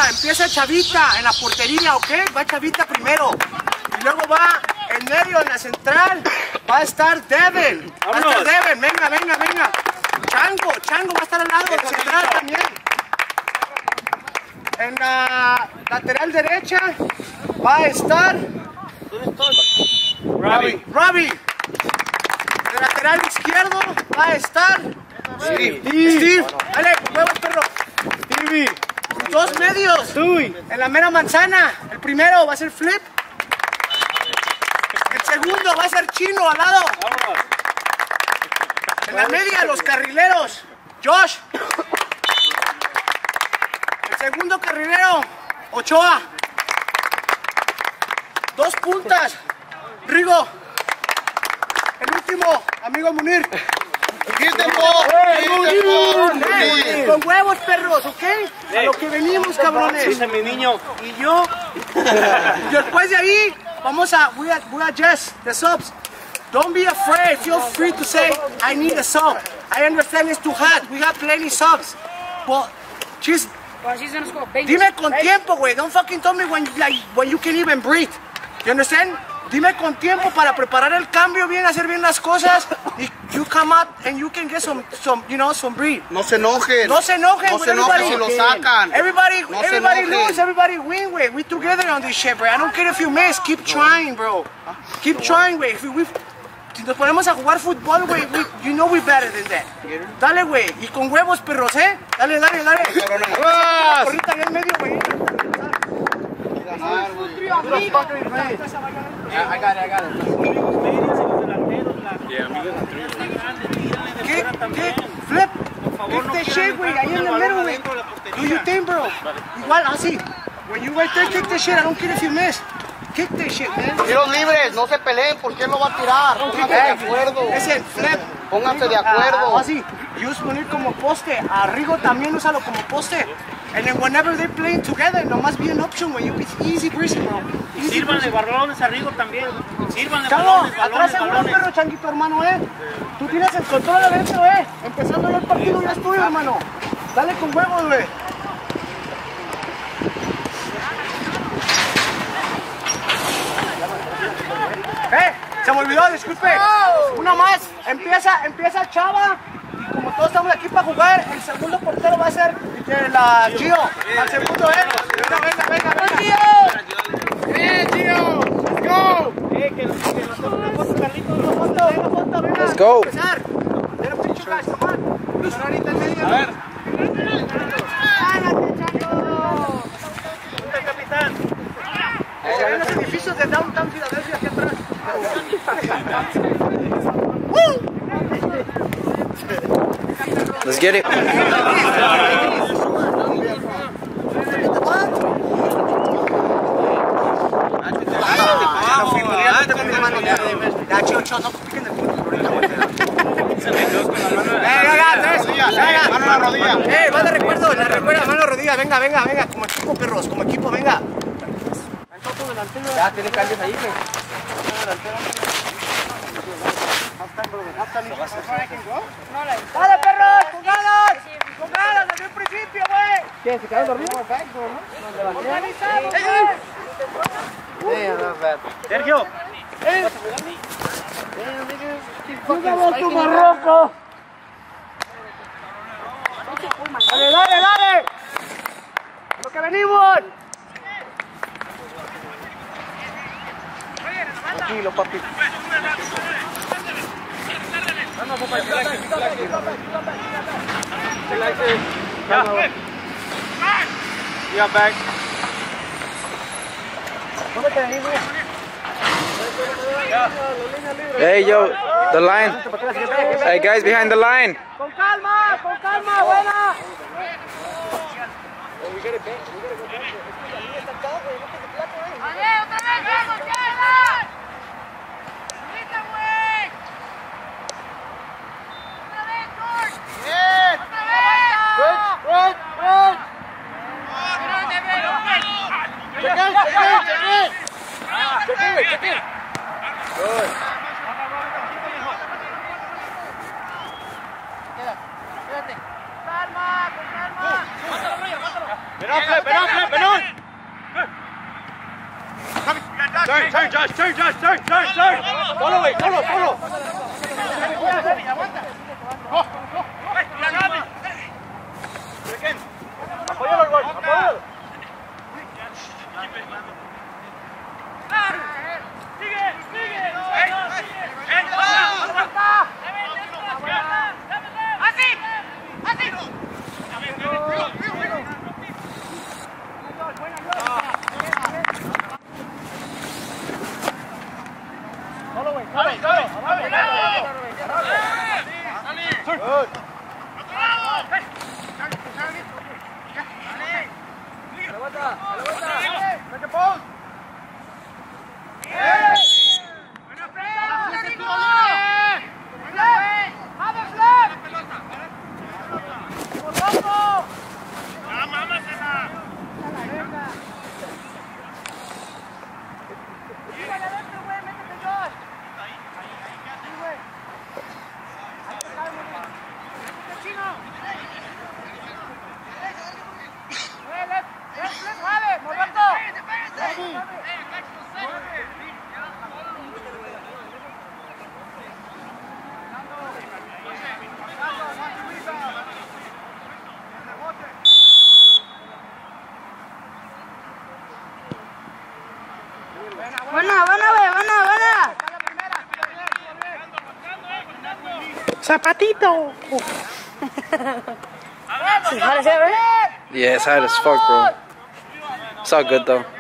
empieza Chavita en la portería, ¿ok? Va Chavita primero. Y luego va en medio, en la central, va a estar Devin. Va a estar Devin, venga, venga, venga. Chango va a estar al lado del central también. En la lateral derecha va a estar Robbie. En el lateral izquierdo va a estar Steve. Dale, huevos, perro. Stevie. Dos medios. En la mera manzana. El primero va a ser Flip. El segundo va a ser Chino al lado. En la media, los carrileros. Josh. El segundo carrilero, Ochoa. Dos puntas, Rigo. El último, amigo Munir. Con huevos, perros, ¿ok? A lo que venimos, cabrones. Dice mi niño. Y yo. Después de ahí, vamos a. We are just the subs. Don't be afraid. Feel free to say, I need a sub. I understand it's too hot. We have plenty subs. But just. Dime con tiempo, güey. Don't fucking tell me when you can even breathe. You understand? Dime con tiempo para preparar el cambio bien, hacer bien las cosas. Y you come up and you can get some breathe. No se enojen. No se enojen, no se enojen si lo sacan. Everybody no lose, everybody win, güey. We together on this shit, bro. I don't care if you miss. Keep trying, bro. Keep trying, güey. Si nos ponemos a jugar fútbol, güey, you know we're better than that. Dale, güey. Y con huevos, perros, ¿eh? Dale. Ahorita en el medio, güey. I got it. ¿Qué? Flip. Kick the shit, güey. Ahí en el medio, güey. Do you think, bro? Igual, así. When you right there, kick the shit. I don't care if you miss. Kick the shit, man. Tiros libres, no se peleen, ¿por qué lo va a tirar? Pónganse de acuerdo. Es el flip. Pónganse de acuerdo. Así. Use Munir como poste. A Rigo también úsalo como poste. And then whenever they're playing together, nomás be an option, güey. It's easy breezy, bro. Sírvanle balones a Rigo también. Sírvanle Chavo, balones. atrás seguro, perro, changuito, hermano, Tú tienes el control adentro, Empezando el partido ya es tuyo, hermano. Dale con huevos, güey. Se me olvidó, disculpe. Una más. Empieza Chava. Y como todos estamos aquí para jugar, el segundo portero va a ser la Gio. Al segundo, Venga. Gio. Let's go. Let's go. A ver. Capitán. Hay unos edificios de Downtown Philadelphia aquí atrás. Let's get it. Mano a la rodilla. Va de recuerdo, mano a la rodilla. Venga. Como equipo, perros, como equipo, venga. Ya tiene cambios ahí, güey. ¡Dale, perros! ¡Con ganas! ¡Desde el principio, güey! ¿Qué? ¿Se quedaron dormidos? ¡Organizado, Sergio. ¡Jugamos tu Marroco! ¡Dale! ¡Lo que venimos! Tranquilo, papi. Yeah, back. Hey, yo, the line. Hey, guys, behind the line. Con calma, buena. Turn, Josh, turn. Solo, güey, solo. Apóyalo, güey, apóyalo. Buena. Zapatito. Yeah, it's hot as fuck, bro. It's all good though.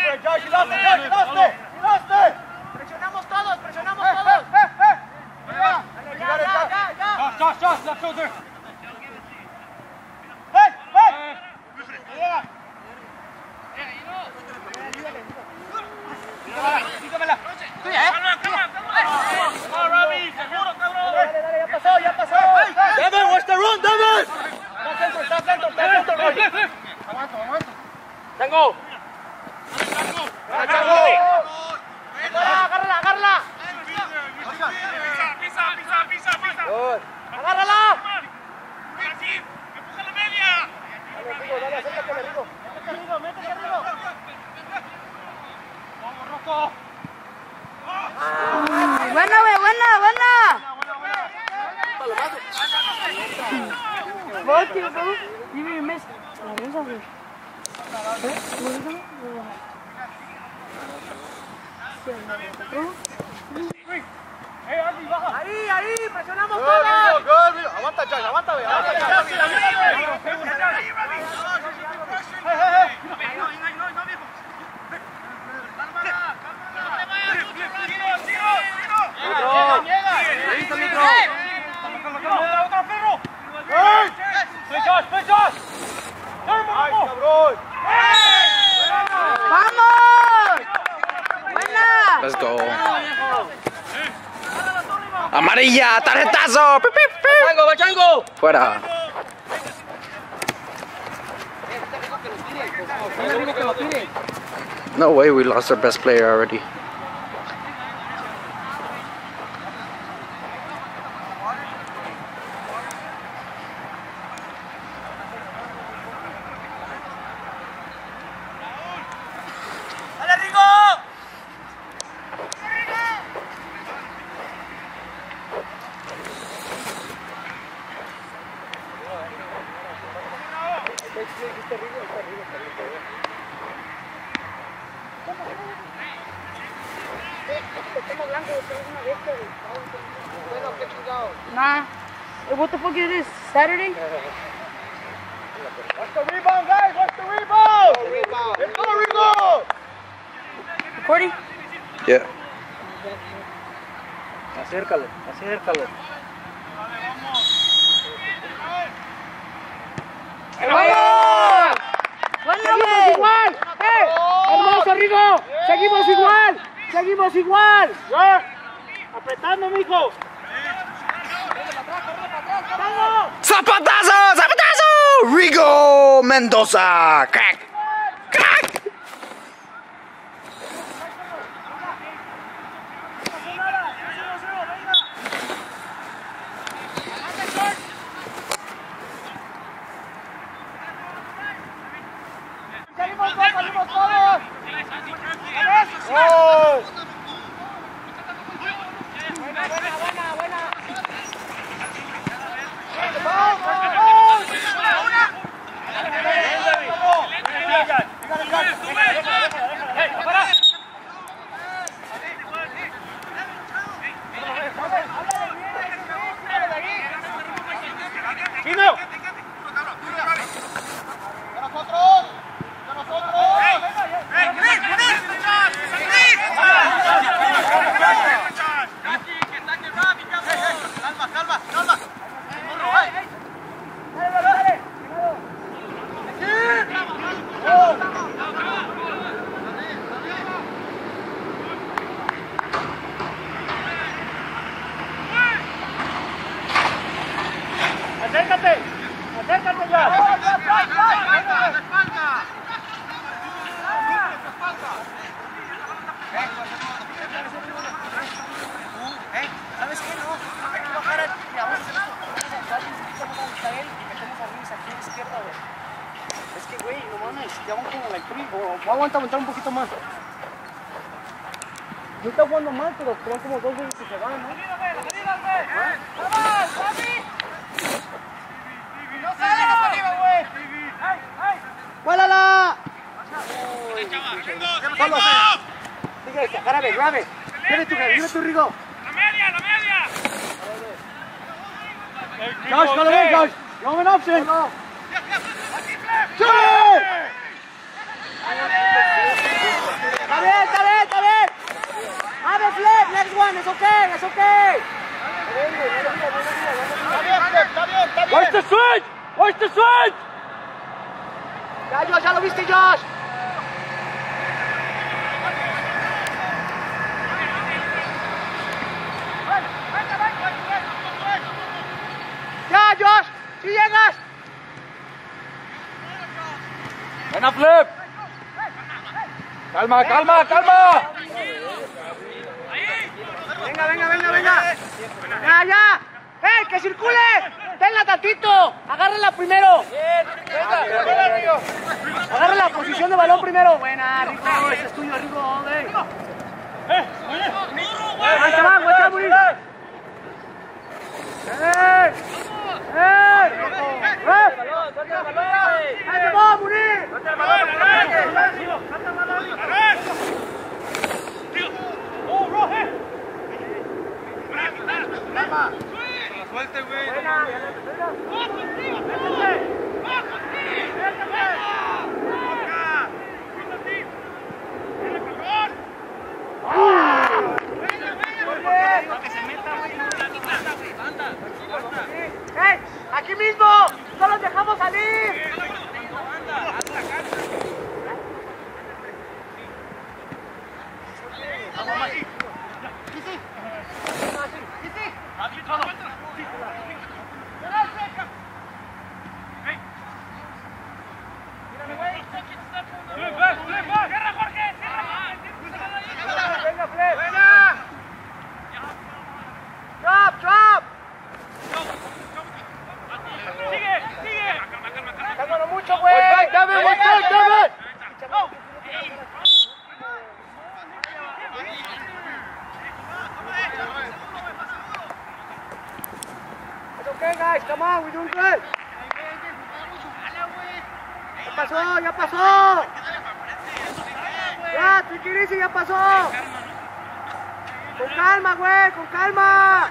Presionamos todos. Josh, left shoulder. Ya pasó. Devin, what's the run, Devin? Está dentro. Aguanto. Tango. Agárrala. Pisa. Agárrala. Empuja la media. Dale, acércate, Rigo. Métete, Rigo. Vamos, Rocco. Buena. Both you, bro. You even missed. Ahí, presionamos todos. Good. Aguanta, Josh. ¡Vamos! ¡Buena! Let's go. Amarilla, tarjetazo. Pip, pip, pip. Bachango. Fuera. No way, we lost our best player already. Nah. Hey, what the fuck is this? Saturday? Watch the rebound, guys. Watch the rebound. Let's go, Rigo. Recording? Yeah. Acércalo. ¡Vamos! ¡Buena, güey! ¡Igual! ¡Hermoso, Rigo! ¡Seguimos igual! Apretando, mijo. ¡Zapatazo! Rigo Mendoza. Crack. Dino. Acércate ya. ¿Sabes qué? No, hay que bajar y a veces a él y metemos a Luis aquí a la izquierda, güey. Es que, güey, no mames, ya van como like 3, o aguanta un poquito más. No está jugando mal, pero crean como 2 veces que se van, ¿no? ¡Vamos, papi! ¡No sales hasta arriba, güey! ¡Vuélala! Solo, sigue, grave. Dime tu Rigo. La media. Josh, go away, Josh. You have an option. Está bien. Have a flip, next one, it's okay. Está bien. Watch the switch. Ya, Josh, ya lo viste, Josh. Ya, Josh, si llegas. Buena flip. Calma. Venga. Ya. ¡Ey, que circule! ¡Tenla tantito! ¡Agárrala primero! Agarra la posición de balón primero. Buena, Rico. Ese es tuyo, Rico. Ahí se va, güey. ¡Ahí se va, Munir! Suelte, güey. ¡Ey! ¡Aquí mismo! ¡No los dejamos salir! Drop! Sigue. ¡Dándolo mucho, güey! David! It's okay, guys. Come on, we're doing good. Ya pasó. Ya, Triquirici, ya pasó. Con calma, güey, con calma.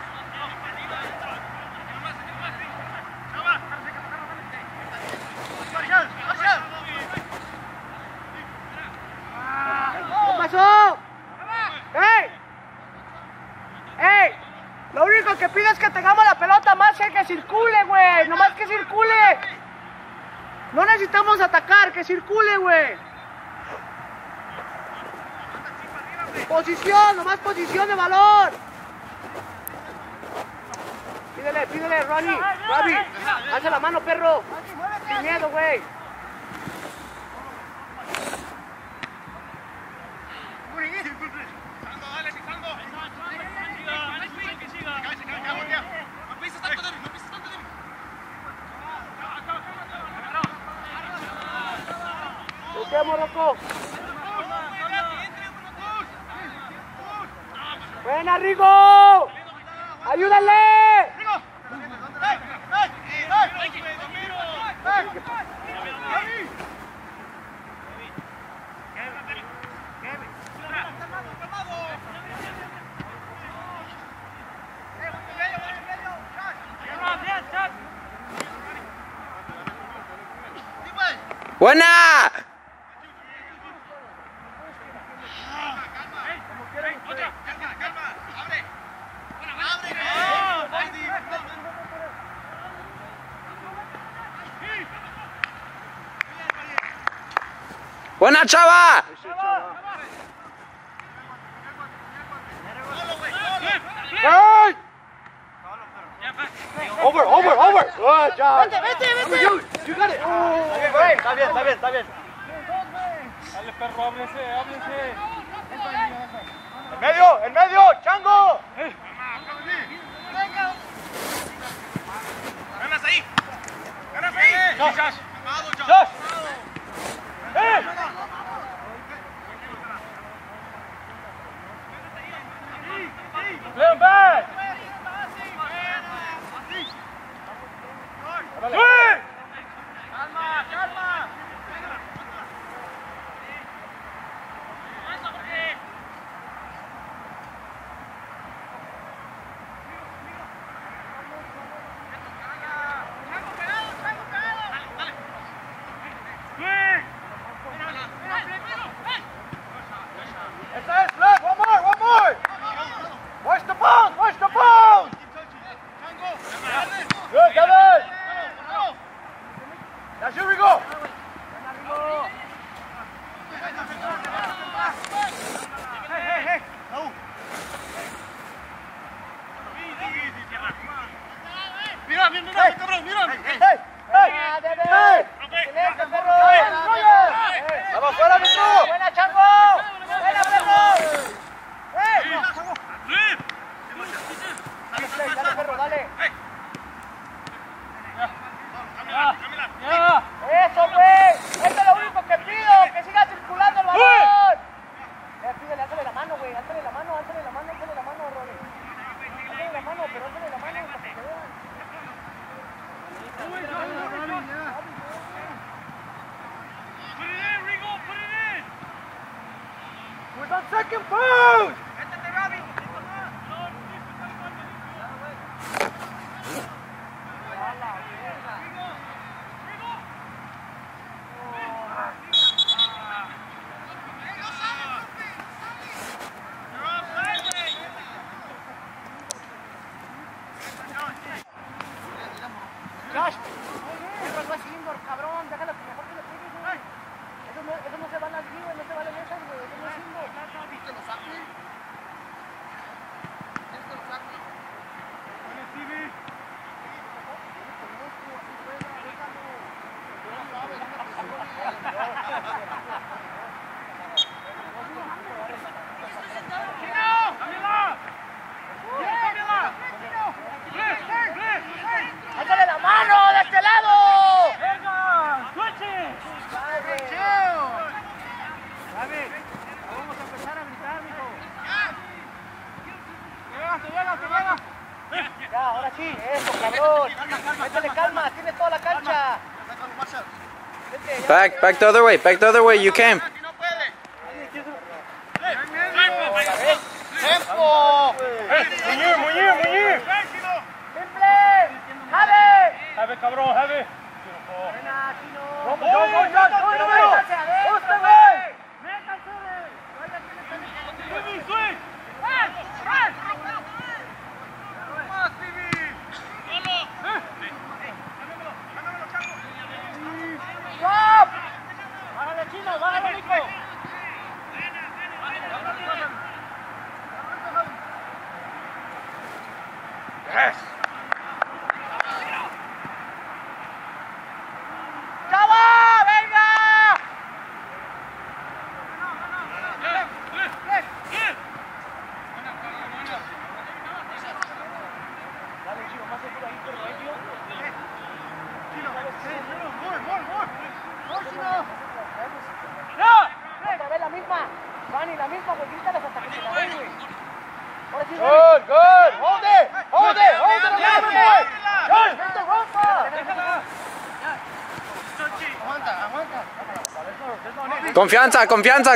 ¿Qué pasó? ¡Ey! Lo único que pido es que tengamos la pelota más que circule, güey. Nomás que circule. No necesitamos atacar, que circule, güey. Posición, nomás posición de balón. Pídele, Ronnie. Robbie, alza la mano, perro. Sin miedo, güey. ¿Qué, Morroco? ¡Buena, Rigo! ¡Ayúdale! ¡Buena! ¡Buena, chava! Hey! Over. Good job. Vete. You got it. Está bien. Dale, perro, ábrese. En medio, Chango. Ganas ahí. Josh. Play him back. Calma. One more. Watch the bones. Good, Kevin. Now here we go. Hey. Mira, cabrón, mira. Hey. Excelente, perro. Vamos fuera, Mitro. Buena, Chango. Buena, perro. Dale, perro, dale. Eso, güey. Eso es lo único que pido, que siga circulando el balón. Pídele, hazle la mano, güey. Hazle la mano, Rory. Hazle la mano, pero hazle la mano para que te vean. We're on second post. Josh, eso no es indoor, cabrón. Déjalo que mejor que lo pegues, güey. Eso no se vale así, güey. No se vale esas, güey. Eso no es indoor. ¿Viste los saques? ¡Échale la mano de este lado! Vamos a empezar a gritar, mijo. Ya, ahora sí, eso, cabrón. Métele calma, tienes toda la cancha. Vete, ya. Back the other way, you came. ¡Tempo! Muñir. ¡Simple! ¡Jave! Have it, cabrón, have it. Buena, Chino. Go, Métanse adentro, güey. Swing. ¡Stop! ¡Bájale, Chino! ¡Bájale, Nico! Yes. ¡Chava! ¡Venga! Dale, Chino, más seguro ahí por medio. Otra vez la misma. Vani, la misma, güey. Grítalas hasta que se la den, güey. Ahora sí, Good. Hold it. Josh, no te rompas. Confianza.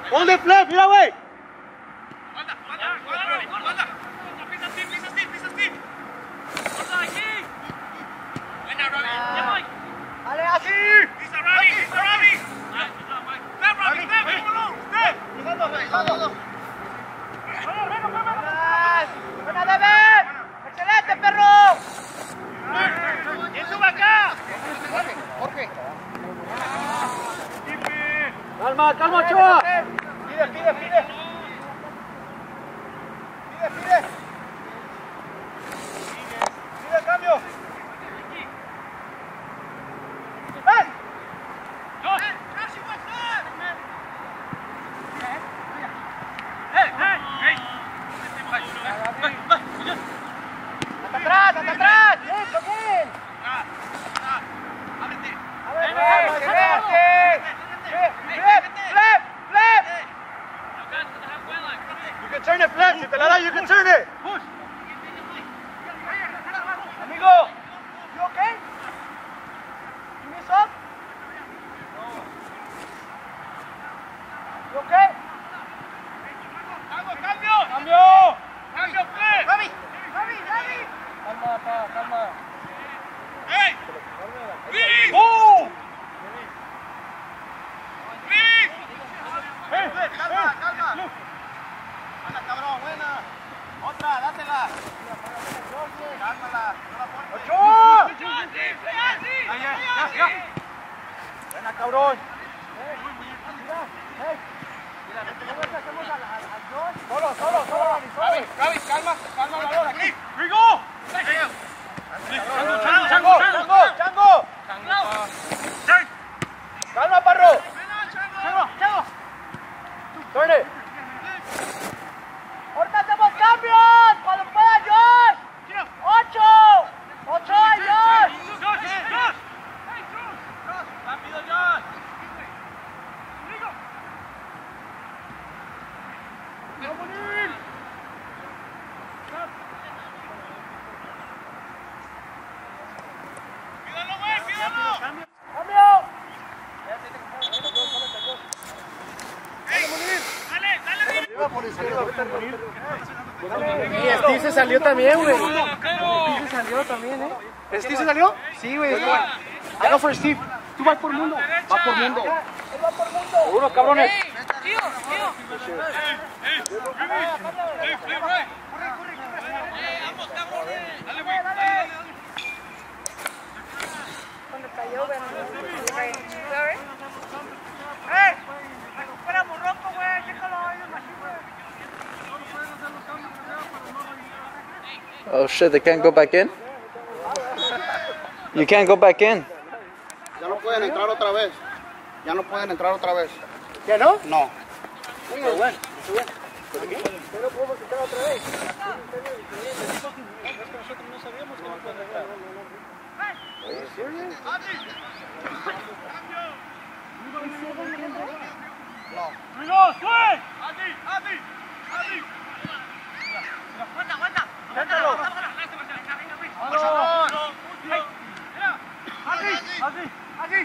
Hold it, flip, mira, güey. Dale, así. Buena, David. Excelente, perro. ¿Quién sube acá? Jorge. Calma, calma, Ochoa. Pide. Pide. Pide cambio. ¡Ven! ¡Hasta atrás! ¡Bien! ¡Flip! You can turn it, flip. Si te la da, you can turn it. Amigo, you okay? You need some? You okay? ¡Cambio! Flip! Ravi! Calma. ¡Hey! ¡Oh! Calma. Buena, cabrón, buena. Otra, dátela. Cálmala. Ochoa. Ya. Buena, cabrón. Solo. Gaby, calma el valor aquí. Rigo. Chango. Calma, Parro. Chango. Turn it. Ahorita hacemos cambios. Cuando pueda, Josh. 8, Josh. Rápido, John. Cambio. Y Steve se salió también, güey. Steve se salió también, ¿eh? ¿Steve se salió? Sí, güey. I go for Steve. Tú vas por mundo. Va por mundo. Seguro, cabrones. Recupera Morroco, güey. Chécalo ahí en el machín, güey. Oh shit, they can't go back in? You can't go back in? Ya no pueden entrar otra vez. ¿Ya no? No. Aguanta. Séntalo. Así.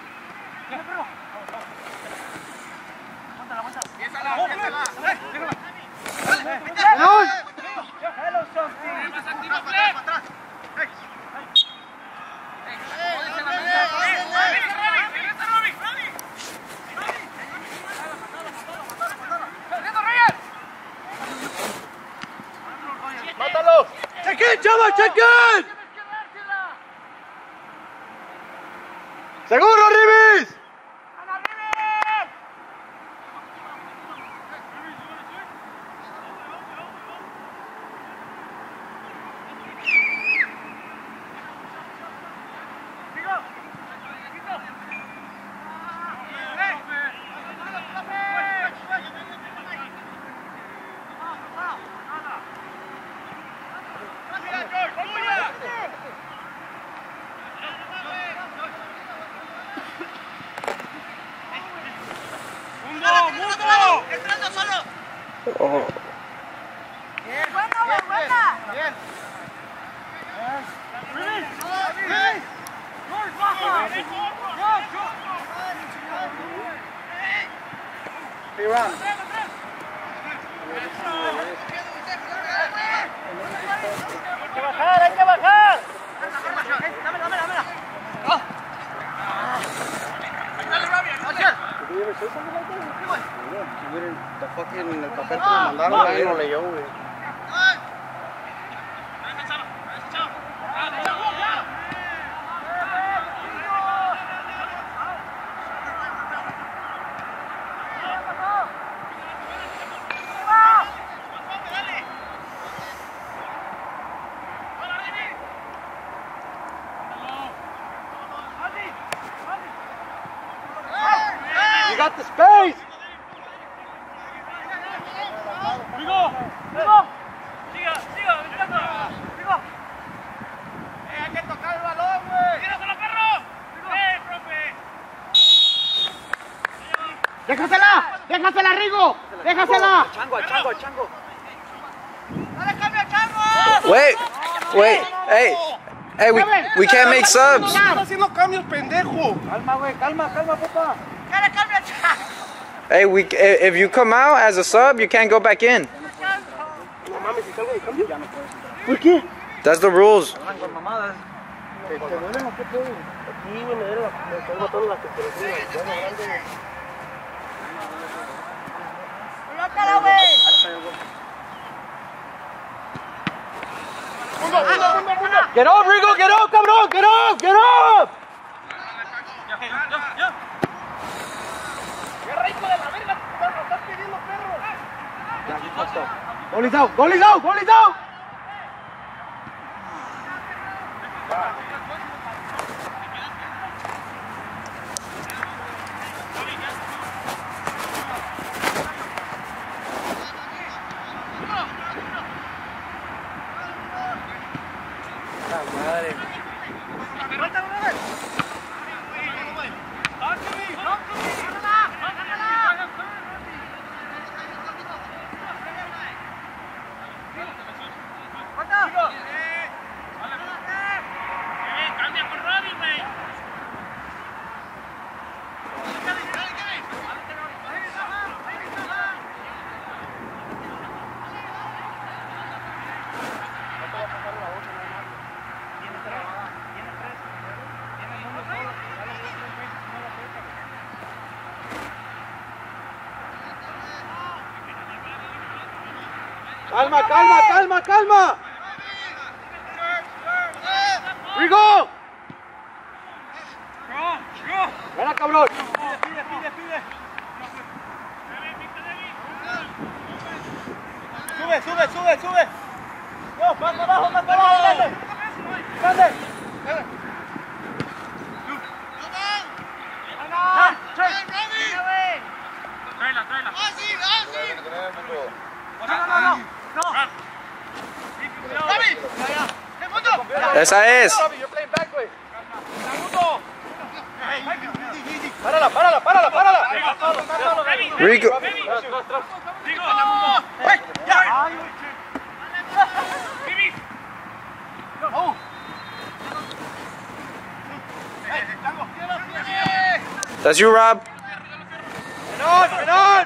Hello, something. Mátalo. Check it, Chava, check it. Seguro, Ribis. Oh. Bien. Piran. Hay que bajar, hay que bajar. Dámela. The fucking el papel que me mandaron, nadie lo leyó, güey. You got the space! Hay que tocar el balón, güey. ¡Tíraselo, perro! Profe! ¡Déjasela, Rigo! ¡Déjasela! Chango. ¡Dale, cambia, Chango! Wait. Hey, we can't make subs. Estás haciendo cambios, pendejo. Calma, güey, calma, papá. ¡Dale, cambia, Chango! Hey, if you come out as a sub, you can't go back in. No mames, si salgo de cambio, ya no puedes. ¿Por qué? That's the rules. ¿Te duelen o qué pedo? Aquí, güey, me están matando la temperatura. Ya no grande. ¡Colócala, güey! Get up, Rigo, get up, cabrón, get up! ¡Qué rico de la verga! ¡Estás pidiendo perro! Goalie's out! ¡Cambia por Robbie, güey! Calma. Rigo. Ven, cabrón. Pide. Sube. No, más abajo, dale. Dale. Tráela. No. Esa es. Párala. Rigo. That's you, Rob. Ven on.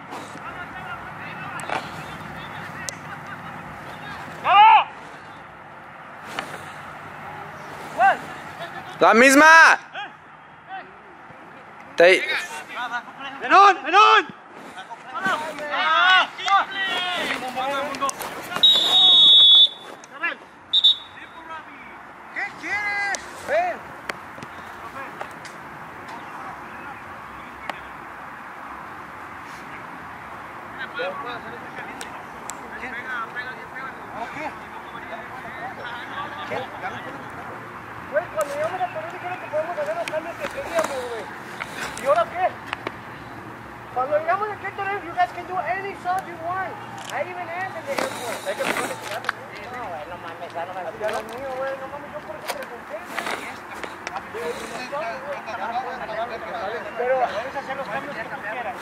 La misma. Ven on. ¿Qué quieres? Ven. Güey, cuando llegamos a poner dijeron que podemos hacer los cambios que queríamos, güey. ¿Y ahora qué? Cuando llegamos a Gatorade, you guys can do any sub you want. I even am in the airport. Hay que ponerle no, güey, no mames, ya no me lo mío, güey, no mames, yo por eso pregunté. Pero puedes hacer los cambios que tú quieras.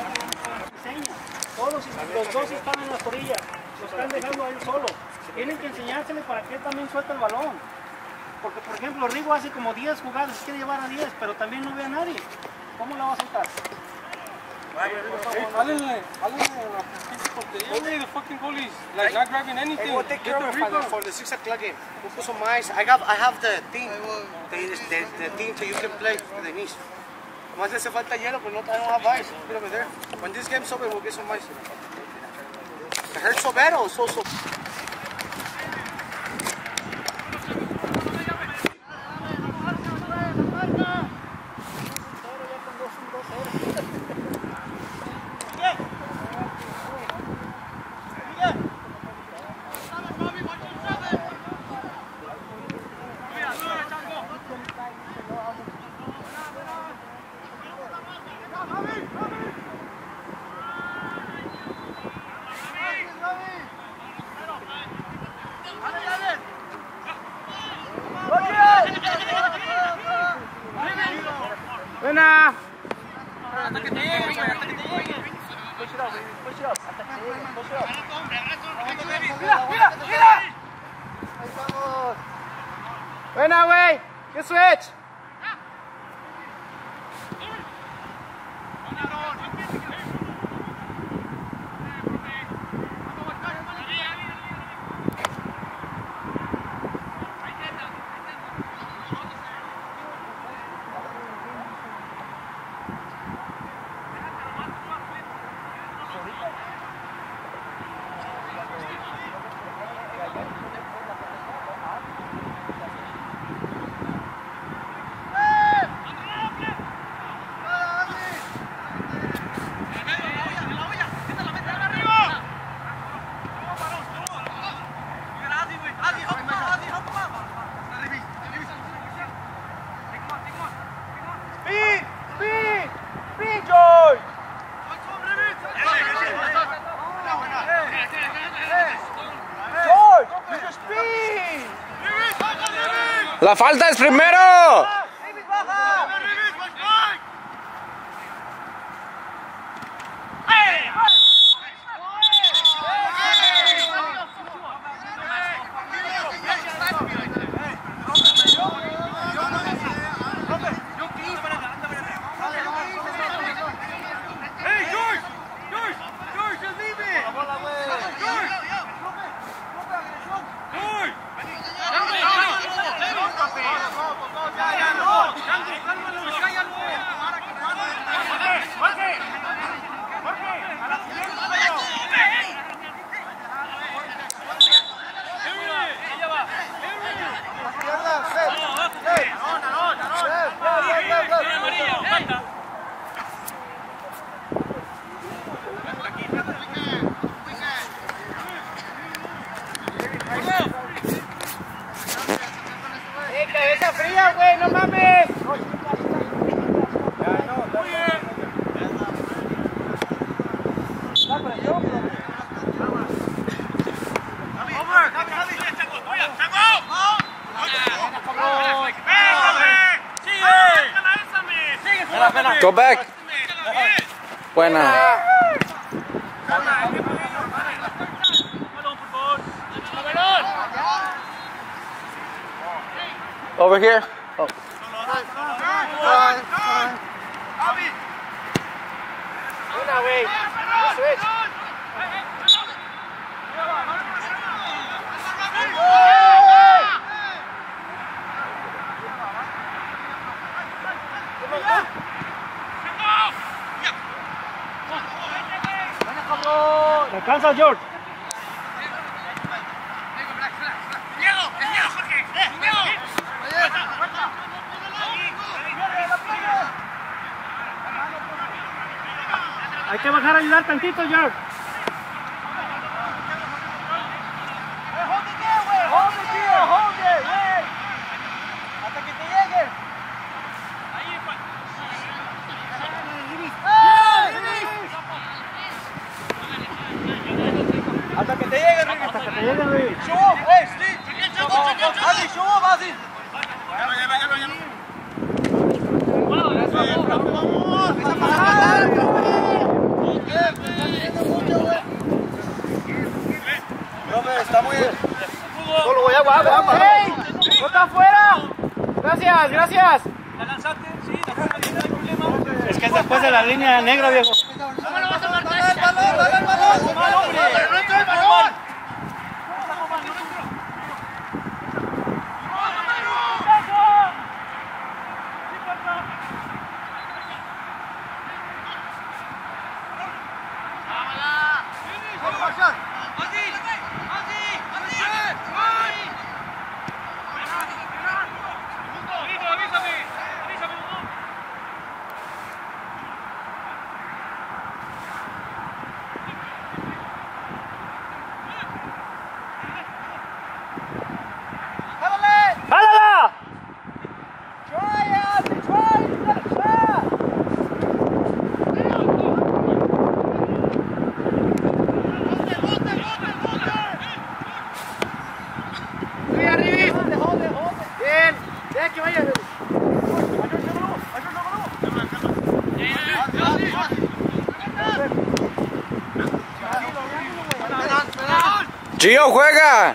Todos los dos están en las orillas. Lo están dejando a él solo. Tienen que enseñársele para que él también suelte el balón. Porque, por ejemplo, Rigo hace como 10 jugadas, quiere llevar a 10, pero también no ve a nadie. ¿Cómo la va a soltar? The fucking goalies, like not grabbing anything. Hey, we'll take care of it for the 6 o'clock game. We'll put some ice. I have the thing. The thing so you can play with the knees. Más le hace falta hielo, but I don't have ice. Put over there. When this game's over, we'll get some ice. It hurts so bad or so. Buena. Hasta que te llegue, güey, hasta que te llegue. Push it up, baby. Push it up. Hasta que te llegue. Push it up. Mira. Ahí vamos. Buena, güey. Good switch. La falta es primero. Cabeza fría, güey, no mames. Go back. Buena. Over here. Oh. Una, güey. Switch. Alcanza, George. Hay que bajar a ayudar tantito, George. Hold it, güey. Hasta que te llegue. Hasta que te llegue, Ricky. Hasta que te llegue, Luis. Show off, hey, Steve. Adi, show off, Adi. Está muy bien. Solo voy agua. ¡Ey! ¡No está afuera! Gracias. ¿La lanzaste? Sí, no hay problema. Es que es después de la línea negra, viejo. ¿Cómo lo vas a marcar? ¡Dale el balón, dale el balón! ¡Pero no entra el balón! Gio, juega.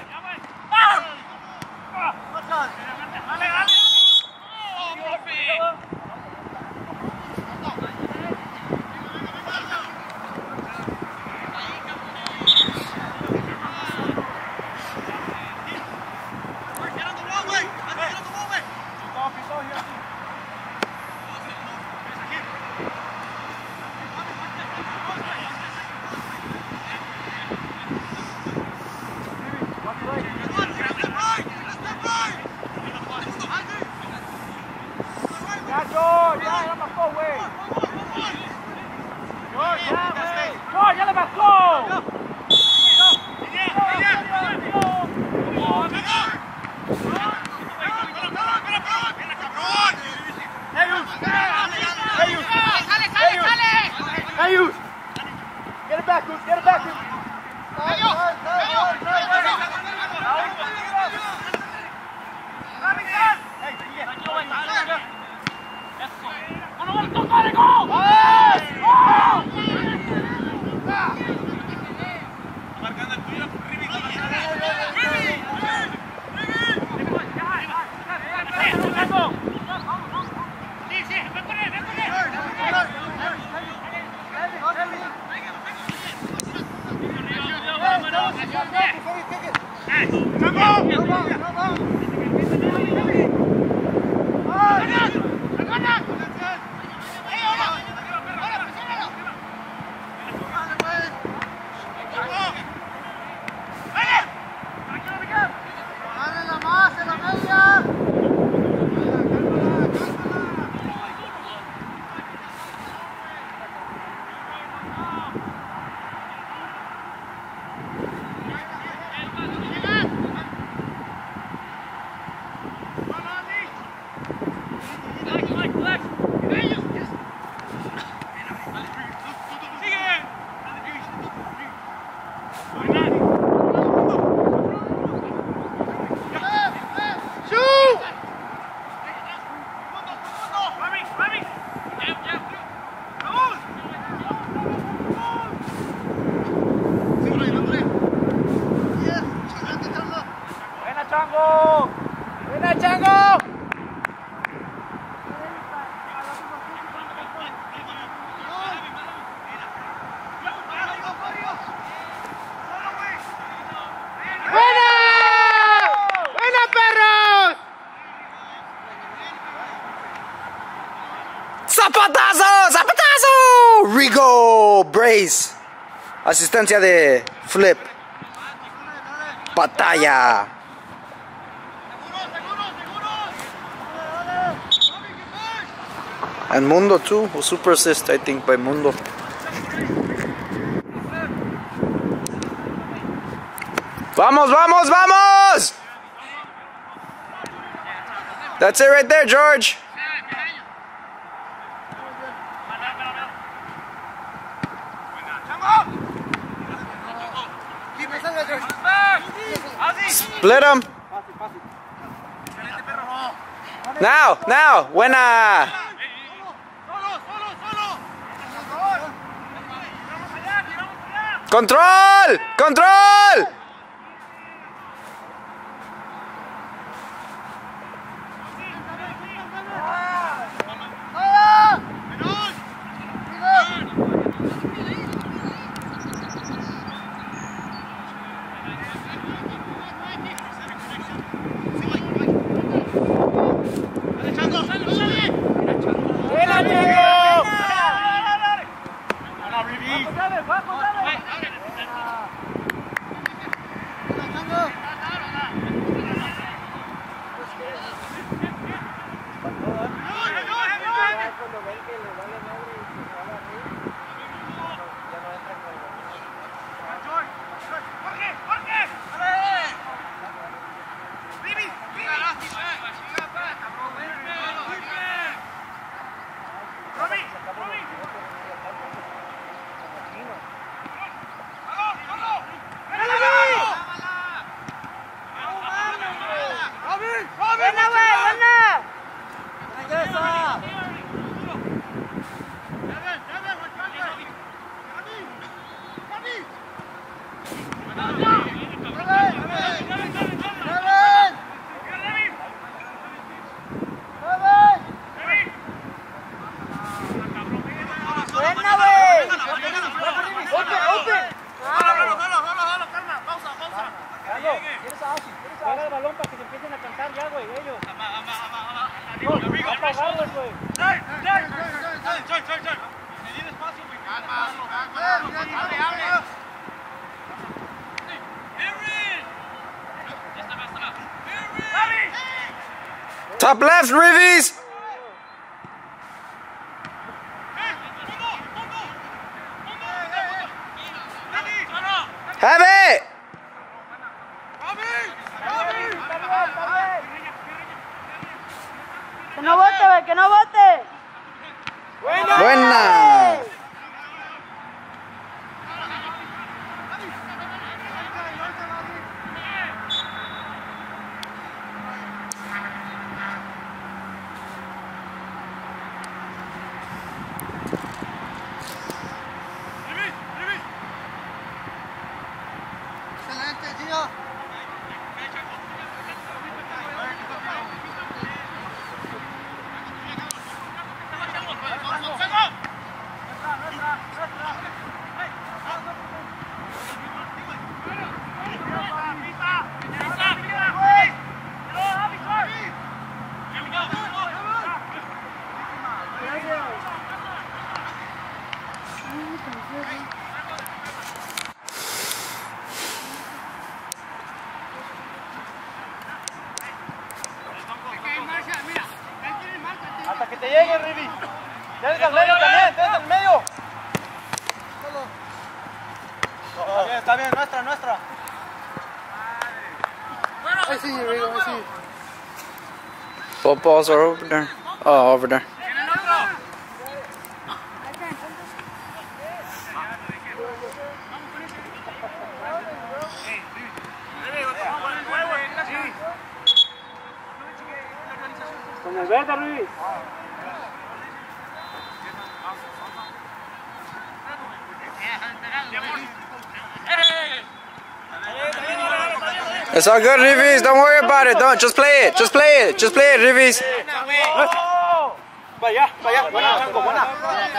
¡Zapatazo! ¡Zapatazo! Rigo Brace. Asistencia de Flip. Batalla. And Mundo too. A super assist, I think, by Mundo. ¡Vamos, vamos, vamos! That's it right there, George. Split him. Now, now. Buena. Control, control. Top left, Rivies! Have it! Que no bote, que no bote. Buena! Hasta que te llegue, Rivi. Desde el medio también, desde el medio. Está bien, nuestra. I see you, Rigo, I see you. Both balls are over there. Oh, over there. Con el verde, Rivi. It's all good, Rivies. Don't worry about it. Don't. Just play it. Just play it. Just play it, Rivies. Vaya. Buena, Chango, buena.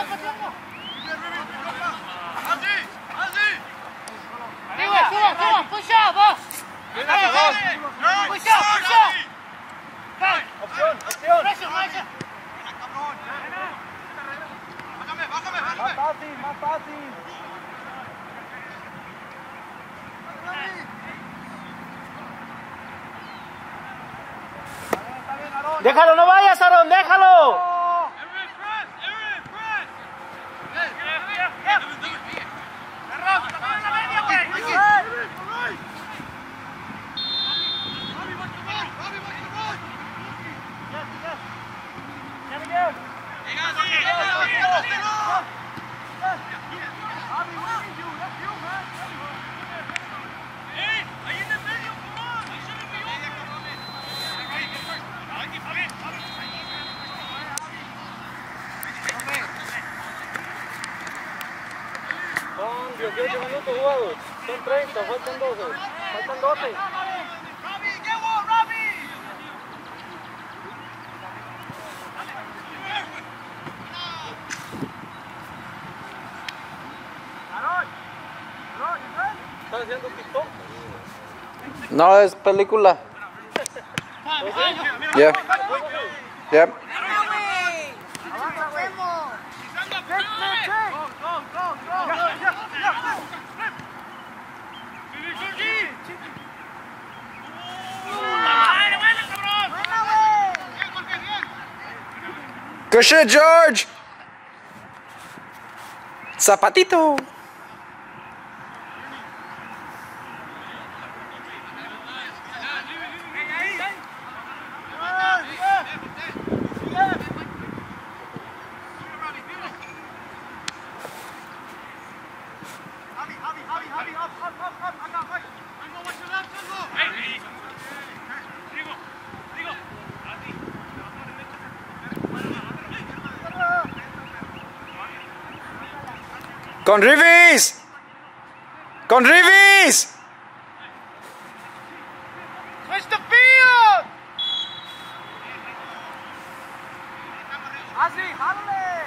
Suba, push up, vos. Push up. Opción. Pressure, Maisha. Más fácil. Déjalo, no vayas, Aaron, déjalo. Son 18 minutos jugados, son 30, faltan 12. ¿Estás haciendo TikTok? No, es película. Yeah. Yep. Good shit, George. Zapatito. Con Rivies. Switch the field. Así, jálale.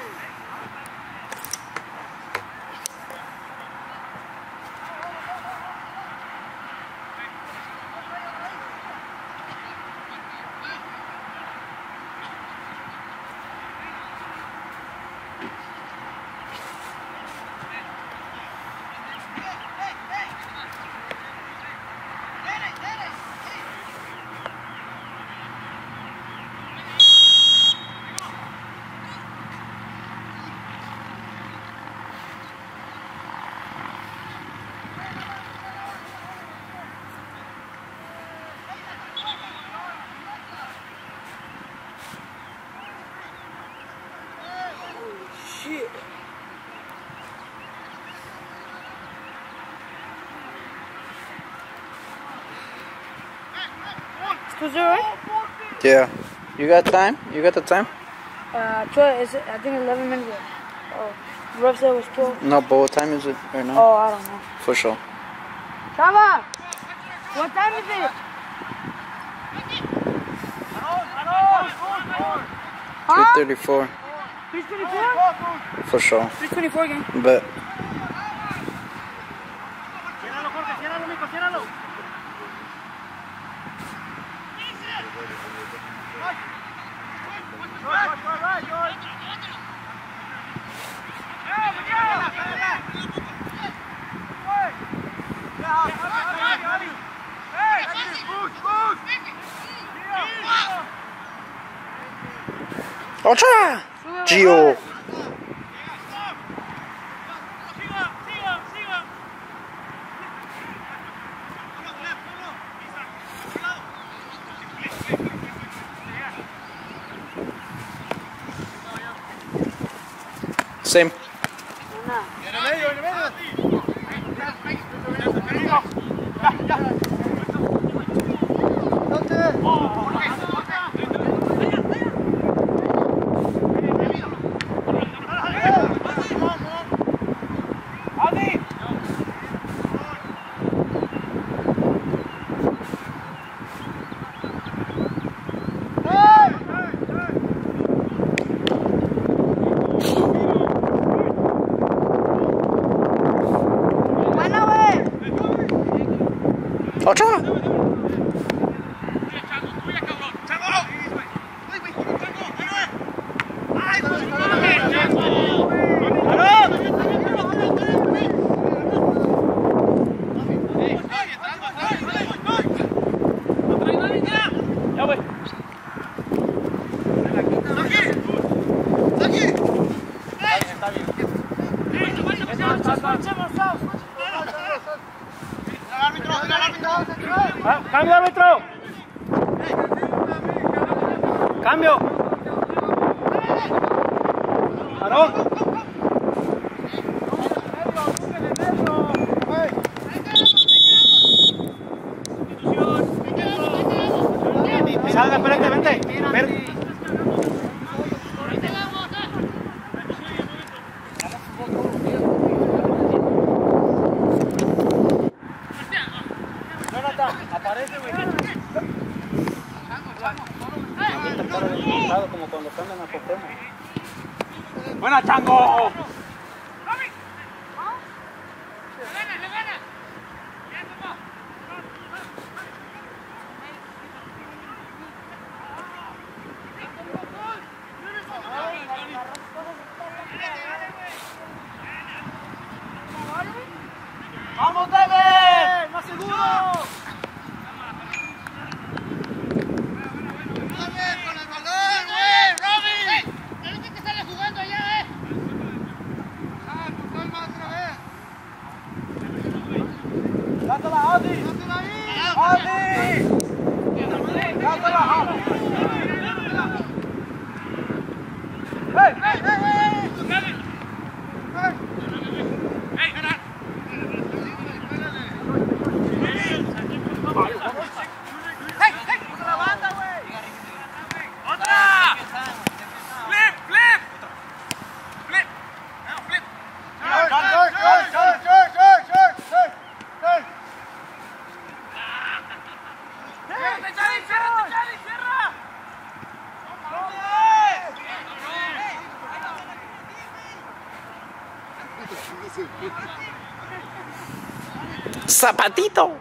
2-0, right? Yeah. You got time? You got the time? 12, I think 11 minutes. Oh, the ref said it was 12. No, but what time is it right now? Oh, I don't know. For sure. Chava, what time is it? Huh? 3:34. 3:24? For sure. 3:24 again. But Ciérralo, Jorge, ciérralo, mijo, ciérralo. Otra! Gio! Same. Otra! ¡Cambio, árbitro! ¡Cambio! ¡Varón! Salga, espérate, vente. Aparece, güey. Como cuando cambian a Pokémon. ¡Buena, Chango! ¡Vamos, David! ¡Más seguro! ¡Dátela, Adi! ¡Adi! ¡Dátela! ¡Hey! ¡Hey! ¡Hey! ¡Zapatito!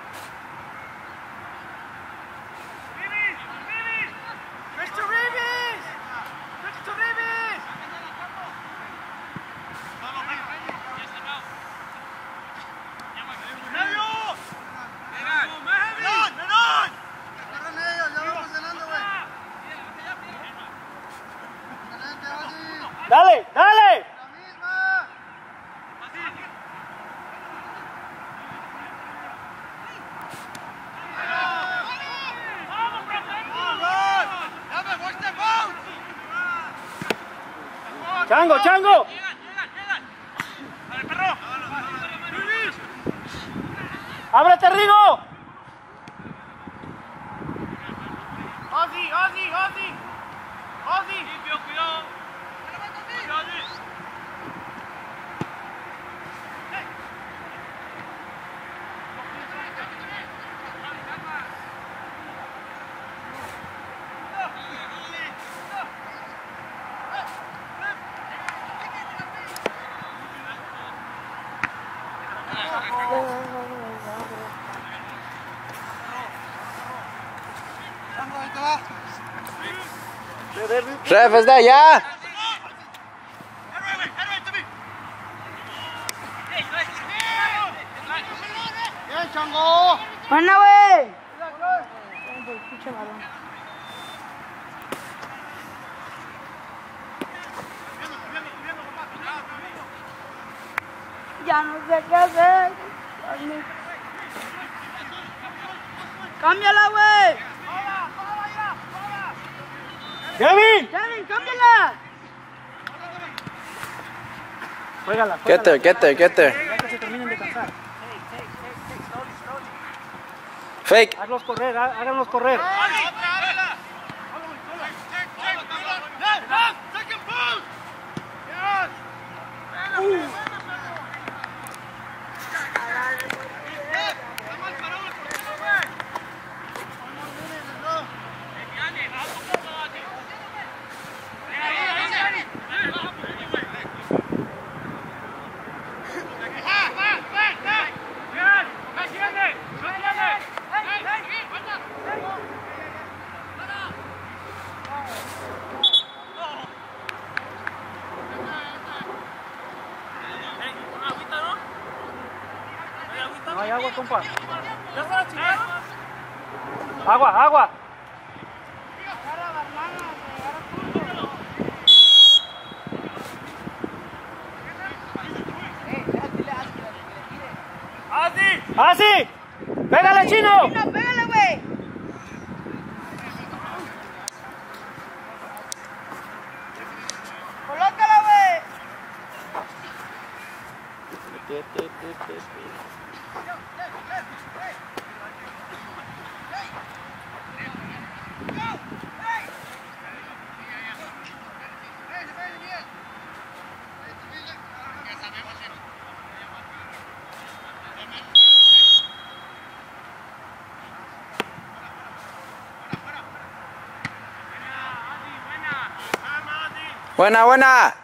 Mr. Reevy! Dale, dale. Chango, Chango. ¡Ábrete, Rigo! Ozzy, Ozzy, Ozzy. Ozzy. Limpio, cuidado. Ref, es de allá. Bien, Chango. ¡Buena, güey! Ya no sé qué hacer. ¡Cámbiala, güey! ¡Kevin! ¡Kevin, cámbiala! Juégala, Get there, get there, get there. Ya que se terminen de cansar. Fake. Háganlos correr, háganlos correr. No hay agua, compa. Agua, agua. ¡Así! ¡Pégale, Chino! ¡Chino, pégale, güey! ¡Colócala, güey! Buena, buena.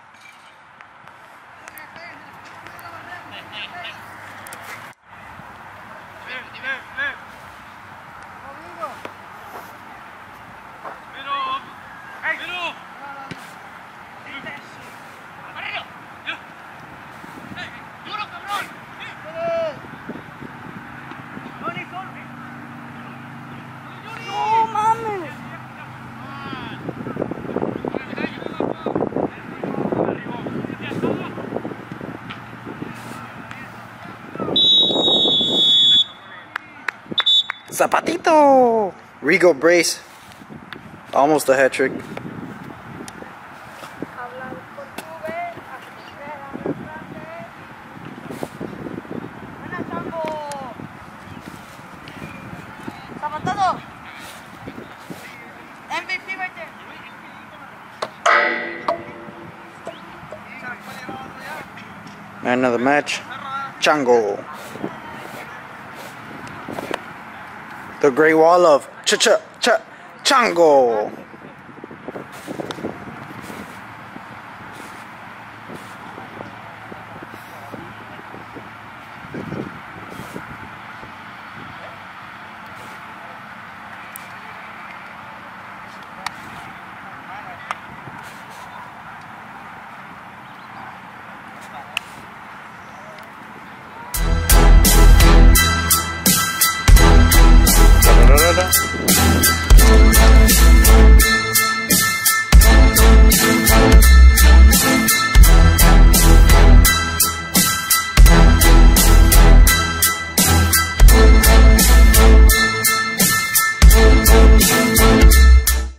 ¡No mames! Zapatito. Rigo brace. Almost a hat trick. ¡Buena, Chango! ¡Zapatado! MVP right there. Man of the match, Chango. The Great Wall of Chango. Da-da-da-da.